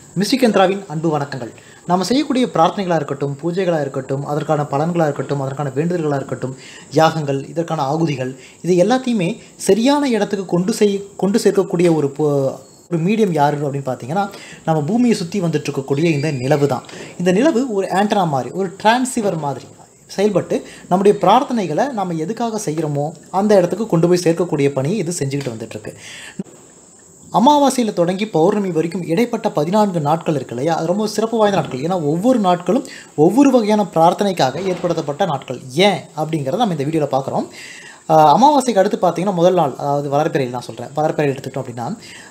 Mystic யந்த்ராவின் அன்பு வணக்கங்கள். நாம் செய்யக்கூடிய பிரார்த்தனைகளாக இருக்கட்டும், பூஜைகளாக இருக்கட்டும், அதற்கான பலன்களாக இருக்கட்டும், அதற்கான வேண்டுதல்களாக இருக்கட்டும், யாகங்கள், இதற்கான ஆகுதிகள், இது எல்லாத்தையுமே சரியான இடத்துக்கு கொண்டு சேர்க்கக்கூடிய ஒரு மீடியம் யார் அப்படின்னு பார்த்தீங்கன்னா, நம்ம பூமியை சுற்றி வந்துட்டு இருக்கக்கூடிய இந்த நிலவு தான். இந்த நிலவு ஒரு ஆண்டனா மாதிரி, ஒரு டிரான்சிவர் மாதிரி செயல்பட்டு நம்முடைய பிரார்த்தனைகளை நம்ம எதுக்காக செய்கிறோமோ அந்த இடத்துக்கு கொண்டு போய் சேர்க்கக்கூடிய பணியை இது செஞ்சுக்கிட்டு வந்துட்டுருக்கு. அமாவாசையில் தொடங்கி பௌர்ணமி வரைக்கும் இடைப்பட்ட 14 நாட்கள் இருக்கு இல்லையா, அது ரொம்ப சிறப்பு வாய்ந்த நாட்கள். ஏன்னா ஒவ்வொரு நாட்களும் ஒவ்வொரு வகையான பிரார்த்தனைக்காக ஏற்படுத்தப்பட்ட நாட்கள். ஏன் அப்படிங்கிறத நம்ம இந்த வீடியோவில் பார்க்குறோம். அமாவாசைக்கு அடுத்து பார்த்தீங்கன்னா முதல் நாள், அதாவது வளர்பிறையில் நான் சொல்கிறேன், வளர்பிறையில் எடுத்துக்கிட்டோம் அப்படின்னா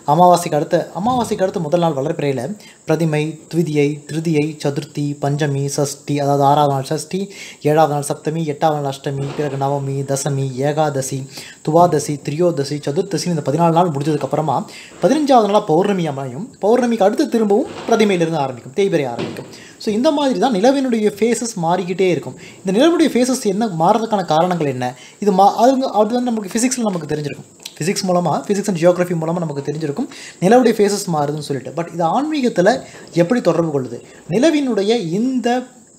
அமாவாசைக்கு அடுத்து முதல் நாள் வளர்பிறையில் பிரதிமை, த்விதியை, திருதியை, சதுர்த்தி, பஞ்சமி, சஷ்டி, அதாவது 6வது நாள் சஷ்டி, 7வது நாள் சப்தமி, 8வது நாள் அஷ்டமி, பிறகு நவமி, தசமி, ஏகாதசி, துவாதசி, திரியோதசி, சதுர்த்தசி, இந்த 14 நாள் முடிஞ்சதுக்கப்புறமா 15வது நாளாக பௌர்ணமி அமையும். பௌர்ணமிக்கு அடுத்து திரும்பவும் பிரதிமையிலிருந்து ஆரம்பிக்கும், தேய்பிறை ஆரம்பிக்கும். ஸோ இந்த மாதிரி தான் நிலவினுடைய ஃபேஸஸ் மாறிக்கிட்டே இருக்கும். இந்த நிலவுடைய ஃபேஸஸ் என்ன மாறுறதுக்கான காரணங்கள் என்ன, அது வந்து நமக்கு ஃபிசிக்ஸில் நமக்கு தெரிஞ்சிருக்கும். ஃபிசிக்ஸ் அண்ட் ஜியோகிராஃபி மூலமாக நமக்கு தெரிஞ்சிருக்கும் நிலவுடைய ஃபேஸஸ் மாறுதுன்னு சொல்லிட்டு. பட் இது ஆன்மீகத்தில் எப்படி தொடர்பு கொள்ளுது, நிலவினுடைய இந்த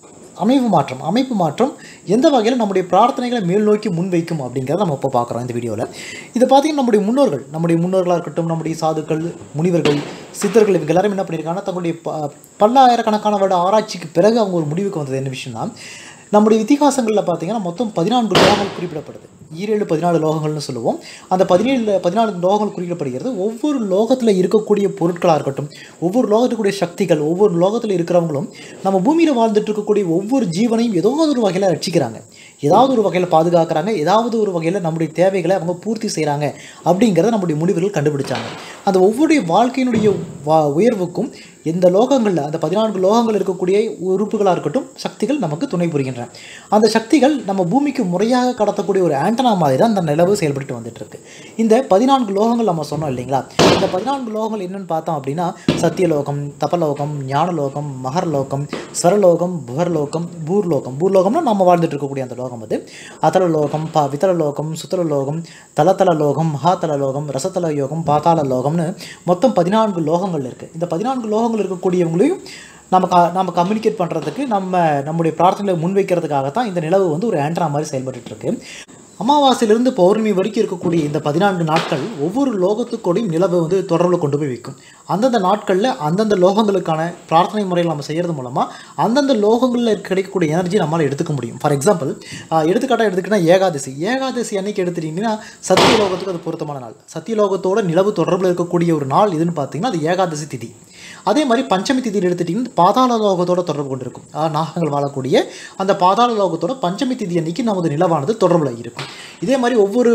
அமைப்பு மாற்றம் எந்த வகையில் நம்முடைய பிரார்த்தனைகளை மேல் நோக்கி முன்வைக்கும் அப்படிங்கிறத நம்ம இப்போ பார்க்குறோம் இந்த வீடியோவில். இதை பார்த்தீங்கன்னா நம்முடைய முன்னோர்களாக இருக்கட்டும், நம்முடைய சாதுக்கள், முனிவர்கள், சித்தர்கள், இவங்க எல்லாரும் என்ன பண்ணியிருக்காங்கன்னா, தங்களுடைய பல்லாயிரக்கணக்கான வருட ஆராய்ச்சிக்கு பிறகு அவங்க ஒரு முடிவுக்கு வந்தது என்ன விஷயம்னா, நம்முடைய இதிகாசங்களில் பார்த்தீங்கன்னா மொத்தம் 14 லோகங்கள் குறிப்பிடப்படுது. 14 லோகங்கள்னு சொல்லுவோம். அந்த 14 லோகங்கள் குறிப்பிடப்படுகிறது. ஒவ்வொரு லோகத்தில் இருக்கக்கூடிய பொருட்களாக இருக்கட்டும், ஒவ்வொரு லோகத்துக்குரிய சக்திகள், ஒவ்வொரு லோகத்தில் இருக்கிறவங்களும் நம்ம பூமியில் வாழ்ந்துட்டு இருக்கக்கூடிய ஒவ்வொரு ஜீவனையும் ஏதோ ஒரு வகையில் ரட்சிக்கிறாங்க, ஏதாவது ஒரு வகையில் பாதுகாக்கிறாங்க, ஏதாவது ஒரு வகையில் நம்முடைய தேவைகளை அவங்க பூர்த்தி செய்கிறாங்க அப்படிங்கிறத நம்முடைய முனிவர்கள் கண்டுபிடிச்சாங்க. அந்த ஒவ்வொரு வாழ்க்கையினுடைய உயர்வுக்கும் இந்த லோகங்களில், அந்த 14 லோகங்கள் இருக்கக்கூடிய உறுப்புகளாக இருக்கட்டும், சக்திகள் நமக்கு துணை புரிகின்றன. அந்த சக்திகள் நம்ம பூமிக்கு முறையாக கடத்தக்கூடிய ஒரு ஆண்டனா மாதிரி தான் அந்த நிலவு செயல்பட்டு வந்துட்டு இருக்கு. இந்த 14 லோகங்கள் நம்ம சொன்னோம் இல்லைங்களா, இந்த 14 லோகங்கள் என்னென்னு பார்த்தோம் அப்படின்னா, சத்தியலோகம், தபலோகம், ஞானலோகம், மகர்லோகம், ஸ்வரலோகம், புகர்லோகம், பூர்லோகம்னா நம்ம வாழ்ந்துட்டு இருக்கக்கூடிய அந்த லோகம். அது அதலலோகம், விதலலோகம், சுத்தலலோகம், தலதலலோகம், மகாதலலோகம், ரசதல யோகம், பாதாள லோகம்னு மொத்தம் 14 லோகங்கள் இருக்குது. இந்த 14 லோகங்கள் இருக்கக்கூடியவங்களையும் நம்ம கம்யூனிகேட் பண்ணுறதுக்கு, நம்முடைய பிரார்த்தனைகளை முன்வைக்கிறதுக்காக தான் இந்த நிலவு வந்து ஒரு ஆண்டனா மாதிரி செயல்பட்டு இருக்கு. அமாவாசையிலிருந்து பௌர்ணமி வரைக்கும் இருக்கக்கூடிய இந்த 14 நாட்கள் ஒவ்வொரு லோகத்துக்கூடையும் நிலவு வந்து தொடர்பில் கொண்டு போய் வைக்கும். அந்தந்த நாட்களில் அந்தந்த லோகங்களுக்கான பிரார்த்தனை முறைகள் நம்ம செய்கிறது மூலமாக அந்தந்த லோகங்களில் கிடைக்கக்கூடிய எனர்ஜி நம்மளால் எடுத்துக்க முடியும். ஃபார் எக்ஸாம்பிள் எடுத்துக்கிட்டால் ஏகாதசி அன்னைக்கு எடுத்துட்டிங்கன்னா சத்தியலோகத்துக்கு அது பொருத்தமான நாள். சத்தியலோகத்தோட நிலவு தொடர்பில் இருக்கக்கூடிய ஒரு நாள் இதுன்னு பார்த்தீங்கன்னா அது ஏகாதசி திதி. அதே மாதிரி பஞ்சமி திதியில் எடுத்துட்டிங்கன்னா பாதாள லோகத்தோட தொடர்பு கொண்டு இருக்கும். நாகங்கள் வாழக்கூடிய அந்த பாதாள லோகத்தோட பஞ்சமி திதி அன்னைக்கு நமது நிலவானது தொடர்பில் இருக்கும். இதே மாதிரி ஒவ்வொரு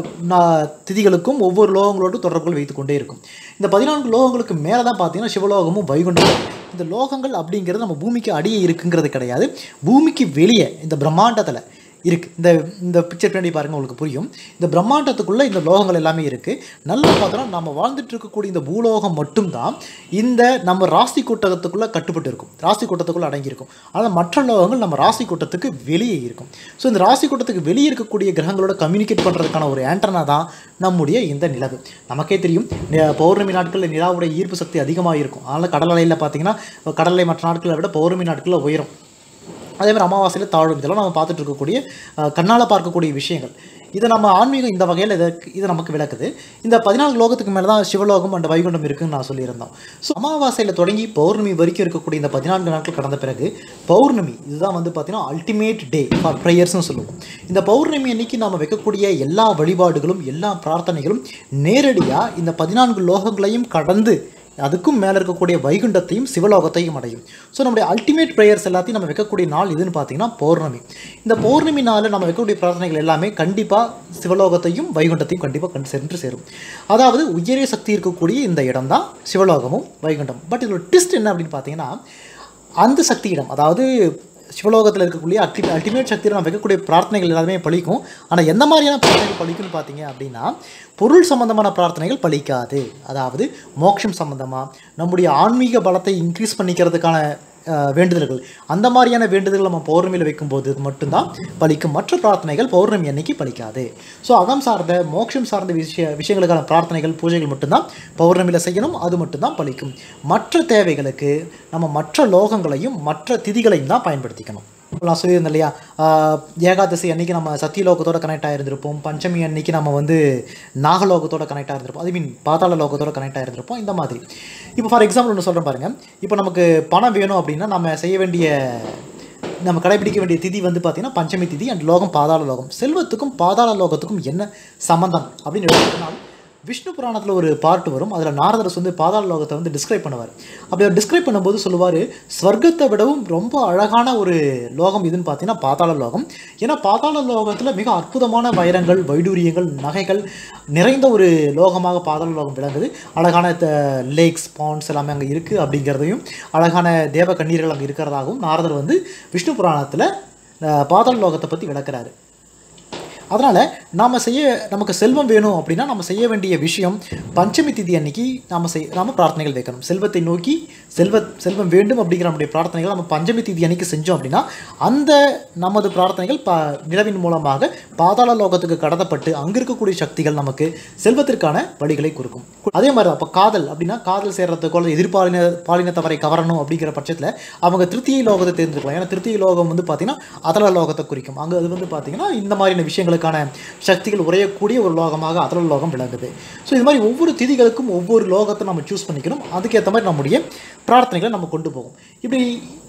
திதிகளுக்கும் ஒவ்வொரு லோகங்களோடு தொடர்புகள் வைத்து கொண்டே இருக்கும். இந்த 14 லோகங்களுக்கு மேலே தான் பார்த்தீங்கன்னா சிவலோகமும் வைகுண்டமும். இந்த லோகங்கள் அப்படிங்கிறது நம்ம பூமிக்கு அடியே இருக்குங்கிறது கிடையாது, பூமிக்கு வெளியே இந்த பிரம்மாண்டத்தில் இருக்குது. இந்த பிக்சர் பின்னாடி பாருங்கள், உங்களுக்கு புரியும். இந்த பிரம்மாண்டத்துக்குள்ளே இந்த லோகங்கள் எல்லாமே இருக்குது. நல்லா பார்த்தோன்னா நம்ம வாழ்ந்துட்டு இருக்கக்கூடிய இந்த பூலோகம் மட்டும்தான் இந்த நம்ம ராசி கூட்டத்துக்குள்ளே கட்டுப்பட்டு இருக்கும், ராசி கூட்டத்துக்குள்ளே அடங்கியிருக்கும். ஆனால் மற்ற லோகங்கள் நம்ம ராசி கூட்டத்துக்கு வெளியே இருக்கும். ஸோ இந்த ராசி கூட்டத்துக்கு வெளியே இருக்கக்கூடிய கிரகங்களோட கம்யூனிகேட் பண்ணுறதுக்கான ஒரு ஆண்டனா தான் நம்முடைய இந்த நிலவு. நமக்கே தெரியும், பௌர்ணமி நாட்களில் நிலாவுடைய ஈர்ப்பு சக்தி அதிகமாக இருக்கும். அதனால் கடல் அலையில் பார்த்தீங்கன்னா, கடல் அலை மற்ற நாட்களை விட பௌர்ணமி நாட்களில் உயரும். அதே மாதிரி அமாவாசையில் தாழும். இதெல்லாம் நம்ம பார்த்துட்டு இருக்கக்கூடிய கண்ணால் பார்க்கக்கூடிய விஷயங்கள். இதை நம்ம ஆன்மீகம் இந்த வகையில் இதை நமக்கு விளக்குது. இந்த 14 லோகத்துக்கு மேலே தான் சிவலோகம் அண்ட் வைகுண்டம் இருக்குதுன்னு நான் சொல்லியிருந்தோம். ஸோ அமாவாசையில் தொடங்கி பௌர்ணமி வரைக்கும் இருக்கக்கூடிய இந்த 14 நாட்கள் கடந்த பிறகு பௌர்ணமி, இதுதான் வந்து பார்த்திங்கன்னா அல்டிமேட் டே ஃபார் ப்ரேயர்ஸ்னு சொல்லுவோம். இந்த பௌர்ணமி அன்னைக்கு நம்ம வைக்கக்கூடிய எல்லா வழிபாடுகளும், எல்லா பிரார்த்தனைகளும் நேரடியாக இந்த 14 லோகங்களையும் கடந்து அதுக்கும் மேலே இருக்கக்கூடிய வைகுண்டத்தையும் சிவலோகத்தையும் அடையும். ஸோ நம்முடைய அல்டிமேட் ப்ரேயர்ஸ் எல்லாத்தையும் நம்ம வைக்கக்கூடிய நாள் இதுன்னு பார்த்தீங்கன்னா பௌர்ணமி. இந்த பௌர்ணமி நாளில் நம்ம வைக்கக்கூடிய பிரார்த்தனைகள் எல்லாமே கண்டிப்பாக சிவலோகத்தையும் வைகுண்டத்தையும் கண்டிப்பாக சென்று சேரும். அதாவது உயரிய சக்தி இருக்கக்கூடிய இந்த இடம் தான் சிவலோகமும் வைகுண்டம். பட் இதோட ட்விஸ்ட் என்ன அப்படின்னு பார்த்தீங்கன்னா, அந்த சக்தி இடம், அதாவது சிவலோகத்தில் இருக்கக்கூடிய அல்டிமேட் சக்தியில் நம்ம வைக்கக்கூடிய பிரார்த்தனைகள் எல்லாமே பலிக்கும். ஆனால் எந்த மாதிரியான பிரார்த்தனைகள் பலிக்கும்னு பார்த்தீங்க அப்படின்னா, பொருள் சம்பந்தமான பிரார்த்தனைகள் பலிக்காது. அதாவது மோட்சம் சம்பந்தமாக, நம்முடைய ஆன்மீக பலத்தை இன்க்ரீஸ் பண்ணிக்கிறதுக்கான வேண்டுதல்கள், அந்த மாதிரியான வேண்டுதல்கள் நம்ம பௌர்ணமியில் வைக்கும்போது மட்டும்தான் பலிக்கும். மற்ற பிரார்த்தனைகள் பௌர்ணமி அன்னைக்கு பலிக்காது. ஸோ அகம் சார்ந்த மோட்சம் சார்ந்த விஷயங்களுக்கான பிரார்த்தனைகள் பூஜைகள் மட்டும்தான் பௌர்ணமியில் செய்யணும். அது மட்டும்தான் பலிக்கும். மற்ற தேவைகளுக்கு நம்ம மற்ற லோகங்களையும் மற்ற திதிகளையும் தான் பயன்படுத்திக்கணும். நான் சொல்லியிருந்தேன் இல்லையா, ஏகாதசி அன்றைக்கி நம்ம சத்தியலோகத்தோட கனெக்ட் ஆகிருந்திருப்போம், பஞ்சமி அன்னைக்கு நம்ம வந்து நாகலோகத்தோட கனெக்ட் ஆகிருந்திருப்போம், ஐ மீன் பாதாள லோகத்தோட கனெக்ட் ஆகிருந்திருப்போம். இந்த மாதிரி இப்போ ஃபார் எக்ஸாம்பிள் ஒன்று சொல்கிறேன் பாருங்கள். இப்போ நமக்கு பணம் வேணும் அப்படின்னா நம்ம கடைபிடிக்க வேண்டிய திதி வந்து பார்த்திங்கன்னா பஞ்சமி திதி அண்ட் லோகம் பாதாள லோகம். செல்வத்துக்கும் பாதாள லோகத்துக்கும் என்ன சம்பந்தம் அப்படின்னு எடுத்துக்கிட்டால் விஷ்ணு புராணத்தில் ஒரு பார்ட் வரும். அதில் நாரதர் வந்து பாதாள லோகத்தை வந்து டிஸ்கிரைப் பண்ணுவார். அப்படி அவர் டிஸ்கிரைப் பண்ணும்போது சொல்லுவார், ஸ்வர்க்கத்தை விடவும் ரொம்ப அழகான ஒரு லோகம் இதுன்னு பார்த்தீங்கன்னா பாதாள லோகம். ஏன்னா பாதாள லோகத்தில் மிக அற்புதமான வைரங்கள், வைடூரியங்கள், நகைகள் நிறைந்த ஒரு லோகமாக பாதாள லோகம் விளங்குது. அழகான லேக்ஸ், பாண்ட்ஸ் எல்லாமே அங்கே இருக்குது அப்படிங்கிறதையும், அழகான தேவ கண்ணீர்கள் அங்கே இருக்கிறதாகவும் நாரதர் வந்து விஷ்ணு புராணத்தில் பாதாள லோகத்தை பற்றி விளக்குறாரு. அதனால் நமக்கு செல்வம் வேணும் அப்படின்னா நம்ம செய்ய வேண்டிய விஷயம் பஞ்சமி திதி அன்னைக்கு நாம் பிரார்த்தனைகள் வைக்கணும். செல்வத்தை நோக்கி செல்வம் வேண்டும் அப்படிங்கிற நம்முடைய பிரார்த்தனைகள் நம்ம பஞ்சமி திதி அன்னைக்கு செஞ்சோம் அப்படின்னா அந்த நமது பிரார்த்தனைகள் நிலவின் மூலமாக பாதாள லோகத்துக்கு கடத்தப்பட்டு அங்கே இருக்கக்கூடிய சக்திகள் நமக்கு செல்வத்திற்கான வழிகளை கொடுக்கும். அதே மாதிரி அப்போ காதல் அப்படின்னா காதல் சேர்றதுக்குள்ள எதிர்பாலினத்தவரை கவரணும் அப்படிங்கிற பட்சத்தில் அவங்க திருத்தியை லோகத்தை தேர்ந்தெடுக்கலாம். ஏன்னா திருத்தியை லோகம் வந்து பார்த்திங்கன்னா அதல லோகத்தை குறிக்கும். அங்கே அது வந்து பார்த்திங்கன்னா இந்த மாதிரியான விஷயங்களுக்கான சக்திகள் உரையக்கூடிய ஒரு லோகமாக அதல லோகம் விளங்குது. ஸோ இது மாதிரி ஒவ்வொரு திதிகளுக்கும் ஒவ்வொரு லோகத்தை நம்ம சூஸ் பண்ணிக்கணும். அதுக்கேற்ற மாதிரி நம்முடைய பிரார்த்தனைகளை நம்ம கொண்டு போகும். இப்படி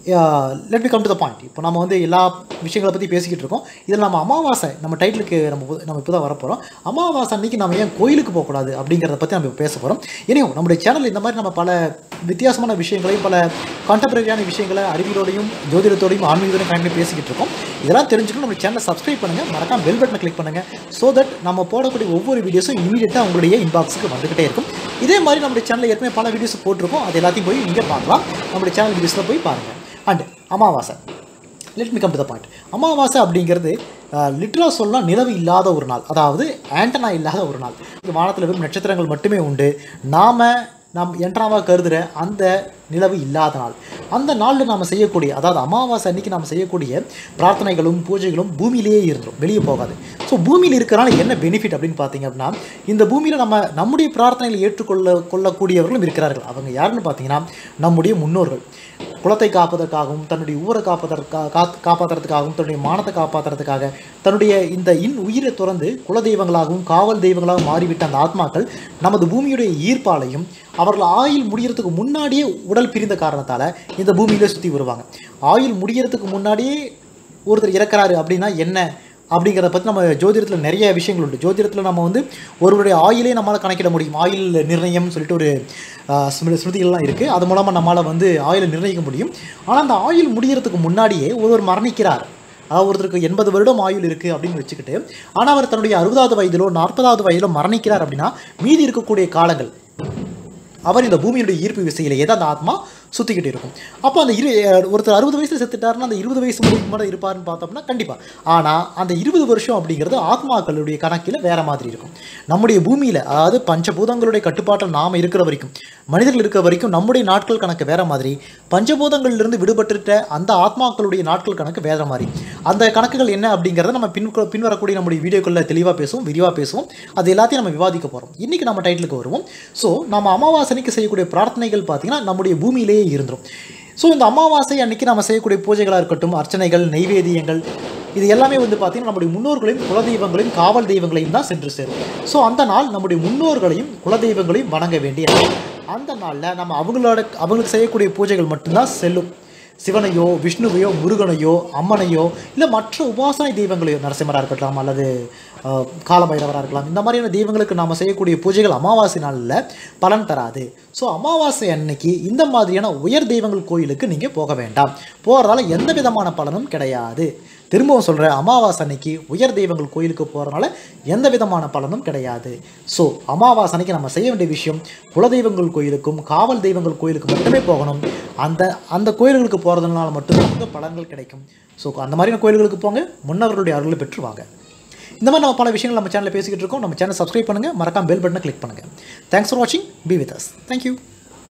let me come to the point. இப்போ நம்ம வந்து எல்லா விஷயங்களை பற்றி பேசிக்கிட்டு இருக்கோம். இதில் நம்ம அமாவாசை நம்ம டைட்டிலுக்கு நம்ம இப்போ தான் வரப்போகிறோம். அமாவாசை அன்றைக்கி நம்ம ஏன் கோயிலுக்கு போகக்கூடாது அப்படிங்கிறத பற்றி நம்ம பேச போகிறோம். இனியும் நம்முடைய சேனல் இந்த மாதிரி நம்ம பல வித்தியாசமான விஷயங்களையும் பல கான்டெம்பரரியான விஷயங்களை அறிவியலோடையும் ஜோதிடத்தோடையும் ஆன்மீகத்தோடையும் கண்டிப்பாக பேசிக்கிட்டு இருக்கோம். இதெல்லாம் தெரிஞ்சுக்கணும் நம்ம சேனலை சப்ஸ்கிரைப் பண்ணுங்கள், மறக்காம பெல் பட்டனை கிளிக் பண்ணுங்கள். ஸோ தட் நம்ம போடக்கூடிய ஒவ்வொரு வீடியோஸும் இமீடியட்டாக உங்களுடைய இன்பாக்ஸுக்கு வந்துகிட்டே இருக்கும். இதே மாதிரி நம்முடைய சேனலில் ஏற்கனவே பல வீடியோஸ் போட்டிருக்கோம். அது எல்லாத்தையும் போய் நீங்கள் பார்க்கலாம். நம்முடைய சேனல் வீடியோஸில் போய் பாருங்கள். அண்ட் அமாவாசை, let me come to the point. அமாவாசை அப்படிங்கிறது லிட்டரலாக சொல்லலாம் நிலவு இல்லாத ஒரு நாள், அதாவது ஆண்டனா இல்லாத ஒரு நாள். வானத்தில் வெறும் நட்சத்திரங்கள் மட்டுமே உண்டு. நாம் என்ட்ராவாக கருதுகிற அந்த நிலவு இல்லாத நாள். அந்த நாளில் நாம் செய்யக்கூடிய, அதாவது அமாவாசை அன்றைக்கி நாம் செய்யக்கூடிய பிரார்த்தனைகளும் பூஜைகளும் பூமியிலேயே இருந்துடும், வெளியே போகாது. ஸோ பூமியில் இருக்கிறனால என்ன பெனிஃபிட் அப்படின்னு பார்த்தீங்க அப்படின்னா, இந்த பூமியில் நம்முடைய பிரார்த்தனைகளை கொள்ளக்கூடியவர்களும் இருக்கிறார்கள். அவங்க யாருன்னு பார்த்தீங்கன்னா நம்முடைய முன்னோர்கள். குலத்தை காப்பதற்காகவும் தன்னுடைய ஊரை காப்பாற்றுறதுக்காகவும் தன்னுடைய மானத்தை காப்பாற்றுறதுக்காக தன்னுடைய இந்த உயிரை துறந்து குலதெய்வங்களாகவும் காவல் தெய்வங்களாகவும் மாறிவிட்ட அந்த ஆத்மாக்கள் நமது பூமியுடைய ஈர்ப்பாலையும் அவர்கள் ஆயுள் முடிகிறதுக்கு முன்னாடியே உடல் பிரிந்த காரணத்தால் இந்த பூமியிலே சுற்றி வருவாங்க. ஆயுள் முடிகிறதுக்கு முன்னாடியே ஒருத்தர் இறக்குறாரு அப்படின்னா என்ன அப்படிங்கிறத பற்றி நம்ம ஜோதிடத்தில் நிறைய விஷயங்கள் உண்டு. ஜோதிடத்தில் நம்ம வந்து ஒருவருடைய ஆயுளே நம்மளால் கணக்கிட முடியும். ஆயுள் நிர்ணயம் சொல்லிட்டு ஒரு ஸ்மிருதிகள்லாம் இருக்குது. அது மூலமாக நம்மளால் வந்து ஆயுளை நிர்ணயிக்க முடியும். ஆனால் அந்த ஆயுள் முடிகிறதுக்கு முன்னாடியே ஒருவர் மரணிக்கிறார். அதாவது ஒருத்தருக்கு 80 வருடம் ஆயுள் இருக்குது அப்படின்னு வச்சுக்கிட்டு, ஆனால் அவர் தன்னுடைய 60வது வயதிலோ 40வது வயதிலோ மரணிக்கிறார் அப்படின்னா மீதி இருக்கக்கூடிய காலங்கள் அவர் இந்த பூமியுடைய ஈர்ப்பு விசையிலேயே தான் அந்த ஆத்மா சுற்றிக்கிட்டு இருக்கும். அப்போ அந்த ஒருத்தர் 60 வயசில் செத்துட்டாருன்னா அந்த 20 வயசு முடிக்கும் மட்டும் இருப்பார்னு பார்த்தோம்னா கண்டிப்பாக. ஆனால் அந்த 20 வருஷம் அப்படிங்கிறது ஆத்மாக்களுடைய கணக்கில் வேறு மாதிரி இருக்கும். நம்முடைய பூமியில், அதாவது பஞ்சபூதங்களுடைய கட்டுப்பாட்டில் நாம் இருக்கிற வரைக்கும், மனிதர்கள் இருக்கிற வரைக்கும் நம்முடைய நாட்கள் கணக்கு வேறு மாதிரி, பஞ்சபூதங்களிலிருந்து விடுபட்டுட்ட அந்த ஆத்மாக்களுடைய நாட்கள் கணக்கு வேறு மாதிரி. அந்த கணக்குகள் என்ன அப்படிங்கிறத நம்ம பின்வரக்கூடிய நம்முடைய வீடியோக்களில் தெளிவாக பேசுவோம், விரிவாக பேசுவோம். அது எல்லாத்தையும் நம்ம விவாதிக்க போகிறோம். இன்றைக்கி நம்ம டைட்டிலுக்கு வருவோம். ஸோ நம்ம அமாவாசைக்கு செய்யக்கூடிய பிரார்த்தனைகள் பார்த்திங்கன்னா நம்முடைய பூமியிலே இருந்துரும். ஸோ இந்த அமாவாசை அன்னைக்கு நம்ம செய்யக்கூடிய பூஜைகளாக இருக்கட்டும், அர்ச்சனைகள், நைவேத்தியங்கள், இது எல்லாமே வந்து பார்த்திங்கன்னா நம்முடைய முன்னோர்களையும் குலதெய்வங்களையும் காவல் தெய்வங்களையும் தான் சென்று சேரும். ஸோ அந்த நாள் நம்முடைய முன்னோர்களையும் குலதெய்வங்களையும் வணங்க வேண்டிய அந்த நாளில் நம்ம அவங்களுக்கு செய்யக்கூடிய பூஜைகள் மட்டும்தான் செல்லும். சிவனையோ விஷ்ணுவையோ முருகனையோ அம்மனையோ இல்லை மற்ற உபாசனை தெய்வங்களையோ, நரசிம்மராக இருக்கட்டும் அல்லது காலபைரவராக இருக்கலாம், இந்த மாதிரியான தெய்வங்களுக்கு நாம் செய்யக்கூடிய பூஜைகள் அமாவாசை நாளில் பலன் தராது. ஸோ அமாவாசை அன்னைக்கு இந்த மாதிரியான உயர் தெய்வங்கள் கோயிலுக்கு நீங்கள் போக வேண்டாம். போகிறதால எந்த விதமான பலனும் கிடையாது. திரும்பவும் சொல்கிறேன், அமாவாசை அன்னைக்கு உயர் தெய்வங்கள் கோயிலுக்கு போகிறனால எந்த விதமான பலனும் கிடையாது. ஸோ அமாவாசை அன்னைக்கு நம்ம செய்ய வேண்டிய விஷயம் குலதெய்வங்கள் கோயிலுக்கும் காவல் தெய்வங்கள் கோயிலுக்கு மட்டுமே போகணும். அந்த கோயில்களுக்கு போகிறதுனால மட்டும்தான் பலன்கள் கிடைக்கும். ஸோ அந்த மாதிரியான கோயில்களுக்கு போங்க, முன்னவர்களுடைய அருளை பெற்றுவாங்க. இந்த மாதிரி நம்ம பல விஷயங்கள் நம்ம சேனலில் பேசிக்கிட்டு இருக்கோம். நம்ம சேனல் சப்ஸ்கிரைப் பண்ணுங்கள், மறக்காம பெல் பட்டனை கிளிக் பண்ணுங்கள். தேங்க்ஸ் ஃபார் வாட்சிங். Be with us. தேங்க்யூ.